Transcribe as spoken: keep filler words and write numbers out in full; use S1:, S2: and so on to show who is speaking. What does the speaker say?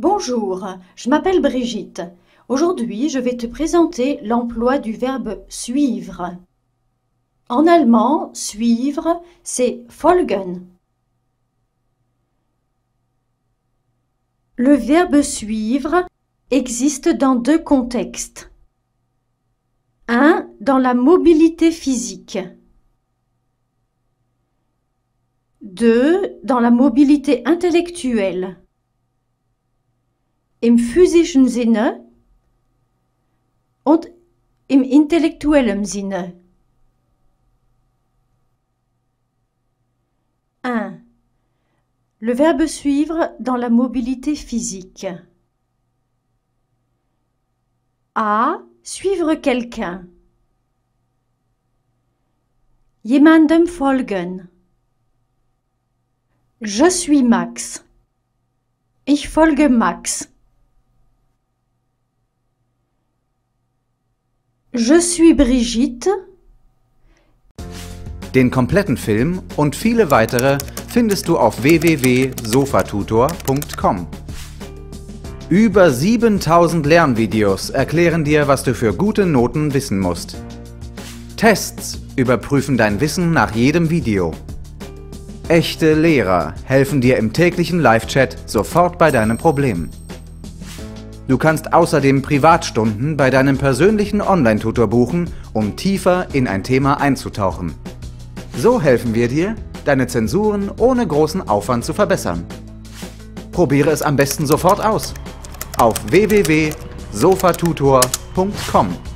S1: Bonjour, je m'appelle Brigitte. Aujourd'hui, je vais te présenter l'emploi du verbe suivre. En allemand, suivre, c'est folgen. Le verbe suivre existe dans deux contextes. Un, dans la mobilité physique. Deux, dans la mobilité intellectuelle. Im physischen Sinne und im intellektuellen Sinne. un. Le verbe suivre dans la mobilité physique. A. Suivre quelqu'un. Jemandem folgen. Je suis Max. Ich folge Max. Je suis Brigitte.
S2: Den kompletten Film und viele weitere findest du auf w w w punkt sofatutor punkt com. Über siebentausend Lernvideos erklären dir, was du für gute Noten wissen musst. Tests überprüfen dein Wissen nach jedem Video. Echte Lehrer helfen dir im täglichen Live-Chat sofort bei deinem Problem. Du kannst außerdem Privatstunden bei deinem persönlichen Online-Tutor buchen, um tiefer in ein Thema einzutauchen. So helfen wir dir, deine Zensuren ohne großen Aufwand zu verbessern. Probiere es am besten sofort aus. Auf w w w punkt sofatutor punkt com.